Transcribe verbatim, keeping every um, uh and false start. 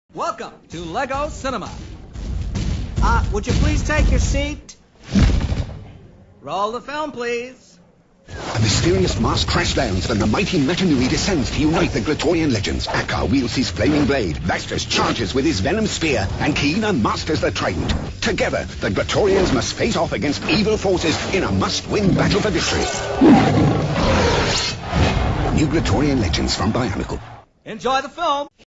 Welcome to Lego Cinema. Uh, would you please take your seat? Roll the film, please. A mysterious mass crash lands and the mighty Metanui descends to unite the Glatorian legends. Akkar wields his flaming blade, Vastus charges with his venom spear, and Kina masters the trident. Together, the Glatorians must face off against evil forces in a must-win battle for victory. New Glatorian legends from Bionicle. Enjoy the film.